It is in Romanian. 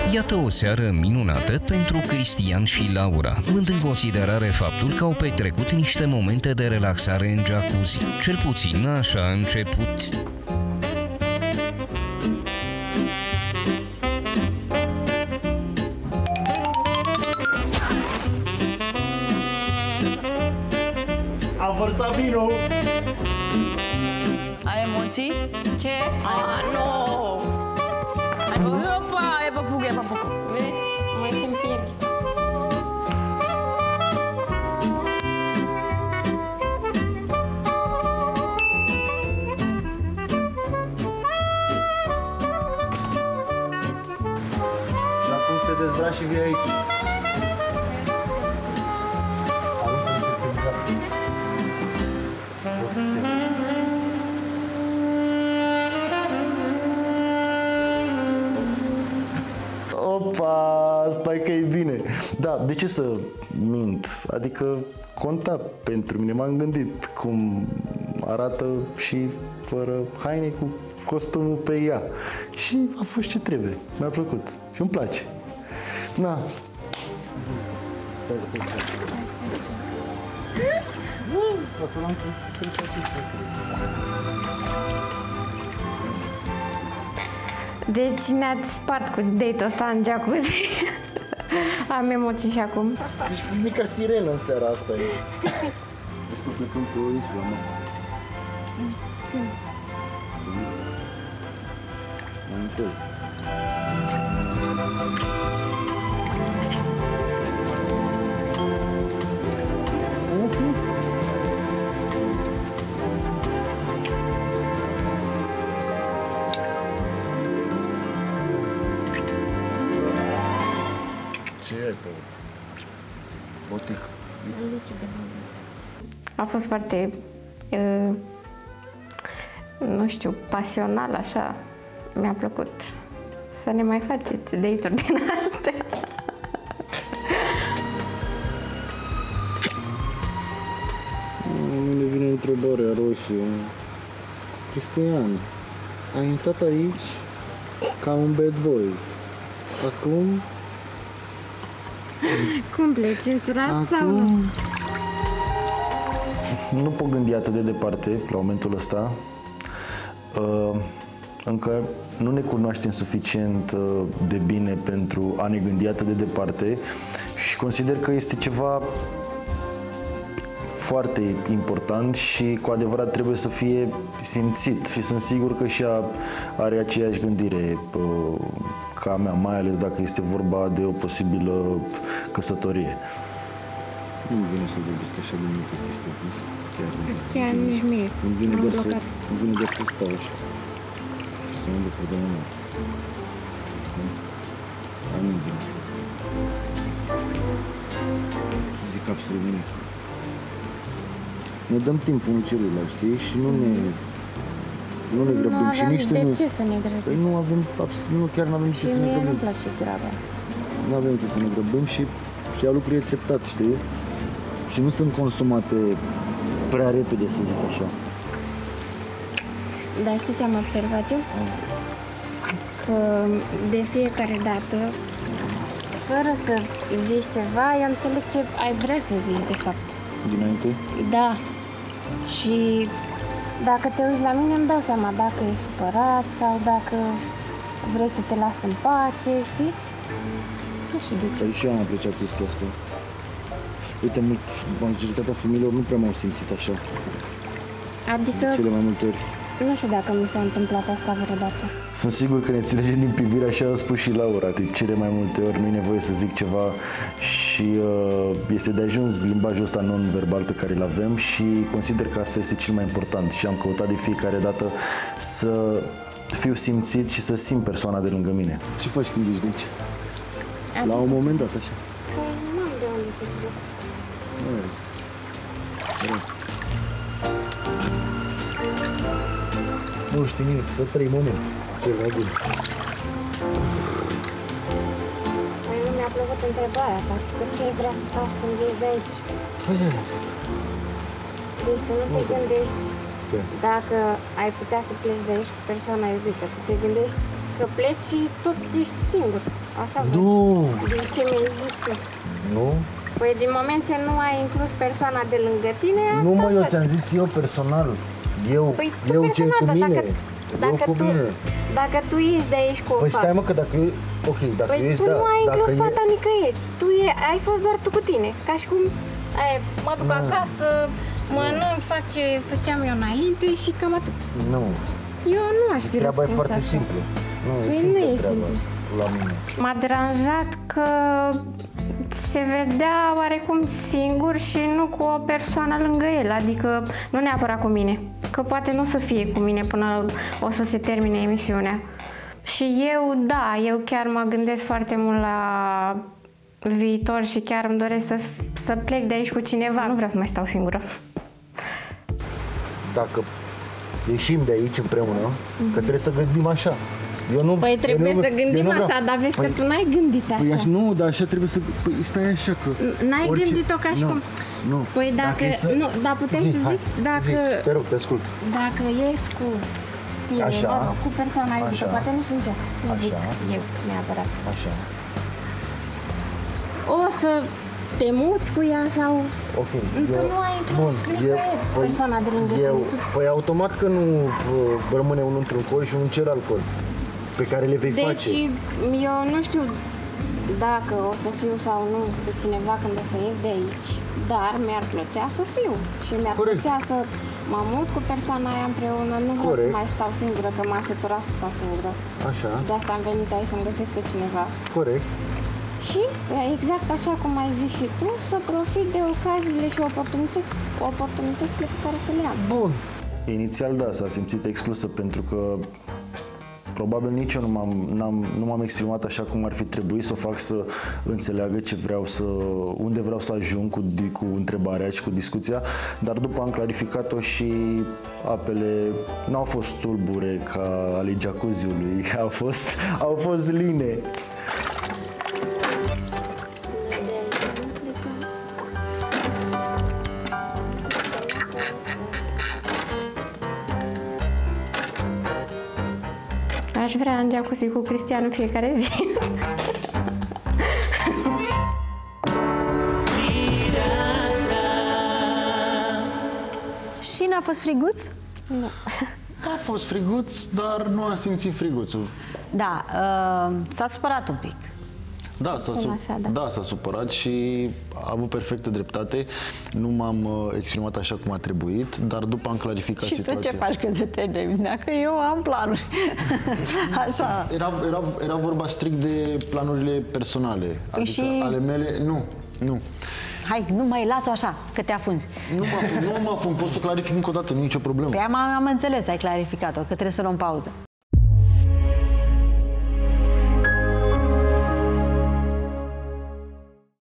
Iată o seară minunată pentru Cristian și Laura, luând în considerare faptul că au petrecut niște momente de relaxare în jacuzzi. Cel puțin așa a început. Am vărsat vinul! Ai emoții? Ce? Nu! Opa, e păpuc, e păpuc. Vezi? Mai sunt piept. Și acum te dezbraci și vii aici. Opa, stai că e bine. Da, de ce să mint? Adică conta pentru mine, m-am gândit cum arată și fără haine cu costumul pe ea. Și a fost ce trebuie, mi-a plăcut și îmi place. Na. Deci ne-ați spart cu date-ul ăsta în jacuzzi. Am emoții și acum. Deci mica sirenă în seara asta ești. Vezi că plecăm pe o insulă, mă. Mai întâi. Ce e pe botic? A fost foarte, nu știu, pasional așa. Mi-a plăcut să ne mai faceți date-uri din astea. Nu ne vine întrebarea roșie. Cristian, ai intrat aici ca un bad boy. Acum... Cum pleci? Censurat sau nu? Acum... Nu pot gândi atât de departe la momentul ăsta. Încă nu ne cunoaștem suficient de bine pentru a ne gândi atât de departe și consider că este ceva foarte important și cu adevărat trebuie să fie simțit și sunt sigur că și ea are aceeași gândire ca a mea, mai ales dacă este vorba de o posibilă căsătorie. Nu vine să vorbesc așa de multe chestii. Chiar nici mie. Îmi vine M-am doar blocat. să stau așa și să mă bucur de moment. Dar nu vine să zic absolut nimic. Ne dăm timp unul celuilalt, știi? Și nu ne grăbim. Nu Și avem nici tu de nu... ce să ne grăbim. Păi nu avem, nu, chiar nu avem de ce Și să ne mie grăbim. nu-mi place graba. Nu avem de ce să ne grăbim și ia lucrurile treptat, știi? Și nu sunt consumate prea repede, să zic așa. Dar știi ce am observat eu? Că de fiecare dată, fără să zici ceva, eu înțeleg ce ai vrea să zici de fapt. Dinainte? Da. Și dacă te uiți la mine, îmi dau seama dacă e supărat sau dacă vrei să te las în pace, știi? Nu știu de ce. Păi și eu am apreciat chestia asta. Uite, majoritatea femeilor nu prea m-au simțit așa, Adică, de cele mai multe ori. nu știu dacă mi s-a întâmplat asta vreodată. Sunt sigur că ne înțelegem din privire, așa a spus și Laura, de cele mai multe ori nu e nevoie să zic ceva și este de ajuns limbajul ăsta non-verbal pe care îl avem și consider că asta este cel mai important și am căutat de fiecare dată să fiu simțit și să simt persoana de lângă mine. Ce faci când ești de aici? La un moment dat, așa. Păi nu am de unde să știu. Nu vezi. Rău. Nu știu nimic, să trăi moment. Cel mai bun. Păi nu mi-a plăcut întrebarea ta, ci că ce ai vrea să faci când ești de aici? Păi aia zic. Deci tu nu te gândești Ce? dacă ai putea să pleci de aici cu persoana iubită. Tu te gândești că pleci și tot ești singur. Așa văd. Nu, Din ce mi-ai zis tu. nu, Păi din moment ce nu ai inclus persoana de lângă tine, asta nu mă, eu văd. ți-am zis eu personal. Păi tu eu ce personal, cu dar mine. dacă cu tu, mine. dacă tu ești de aici cu o Păi fată, stai mă că dacă eu, ok, dacă păi ești, tu nu ai inclus dacă fata nicăieri. Ai fost doar tu cu tine. Ca și cum mă duc acasă, mănânc, fac ce făceam eu înainte și cam atât. Nu, Eu nu aș fi treaba e răspuns foarte așa. simplă. Nu, Păi e nu simplă e treaba simplu. la mine. M-a deranjat că se vedea oarecum singur și nu cu o persoană lângă el, adică nu neapărat cu mine, că poate nu o să fie cu mine până o să se termine emisiunea. Și eu chiar mă gândesc foarte mult la viitor și chiar îmi doresc să plec de aici cu cineva, nu vreau să mai stau singură. Dacă ieșim de aici împreună, că trebuie să gândim așa. Eu nu, Păi eu trebuie nu- să eu gândim nu vreau. așa, dar vezi că Păi- tu n-ai gândit Păi așa. nu, dar așa trebuie să... Păi stai așa că... N-ai gândit-o ca și nu, cum... Nu, Păi dacă... e să- Nu, dar putem Zi, să hai, zici, dacă... zi, te rog, te ascult. Dacă ies cu tine, Așa. mă rog, cu persoana iubită, Așa. poate nu sincer, nu zic Așa. eu neapărat. Așa. O să te muți cu ea sau... Ok. Tu nu ai inclus nicăieri persoana de lângă tine. Păi automat că nu rămâne unul într-un colț și unul în celălalt colț pe care le vei Deci face. eu nu știu dacă o să fiu sau nu cu cineva când o să ies de aici, dar mi-ar plăcea să fiu și mi-ar Corect. plăcea să mă mut cu persoana aia împreună, nu vreau să Corect. mai stau singură, că m-a săturat să stau singură. Așa, De asta am venit aici să-mi găsesc pe cineva. corect. Și, exact așa cum ai zis și tu, să profit de ocaziile și oportunitățile pe care să le am. Bun. Inițial, da, s-a simțit exclusă pentru că probabil nici eu nu m-am exprimat așa cum ar fi trebuit să o fac să înțeleagă unde vreau să ajung cu întrebarea și cu discuția, dar după am clarificat-o și apele n-au fost tulbure ca ale jacuzziului, au fost line. Aș vrea în jacuzzi cu Cristian în fiecare zi. Și n-a fost friguț? A fost friguț, dar nu am simțit friguțul. Da, s-a supărat un pic. Da, s-a supărat și a avut perfectă dreptate. Nu m-am exprimat așa cum a trebuit, dar după am clarificat Și tu situația. ce faci când se termină? Că eu am planuri. Așa. Era vorba strict de planurile personale. Adică și- ale mele, nu. Hai, nu mai las-o așa, că te afunzi. Nu mă afund, pot să clarific încă o dată, nu e nicio problemă. Păi am înțeles, ai clarificat-o, că trebuie să luăm pauză.